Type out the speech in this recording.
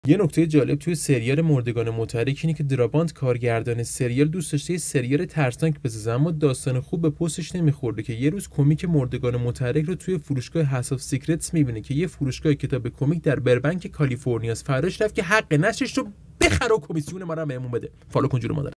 یه نکته جالب توی سریال مردگان متحرک اینه که درابانت کارگردان سریال دوست داشته یه سریال ترسناک بسازه، اما داستان خوب به پستش نمیخورده که یه روز کمیک مردگان متحرک رو توی فروشگاه هاوس آف سیکرتس میبینه که یه فروشگاه کتاب کمیک در بربنک کالیفرنیا است. فراش رفت که حق نشرش رو بخره و کمیسیون ما رو بهمون بده. فالو کن جون مادر.